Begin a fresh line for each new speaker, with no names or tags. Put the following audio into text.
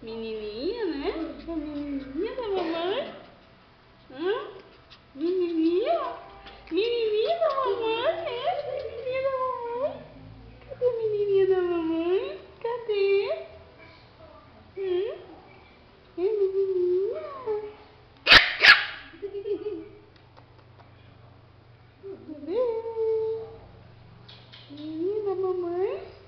Menininha, né? A menininha da mamãe. Menininha? Menininha da mamãe? É? Menininha da mamãe? Cadê a menininha da mamãe? Cadê? É menininha? Menininha da mamãe?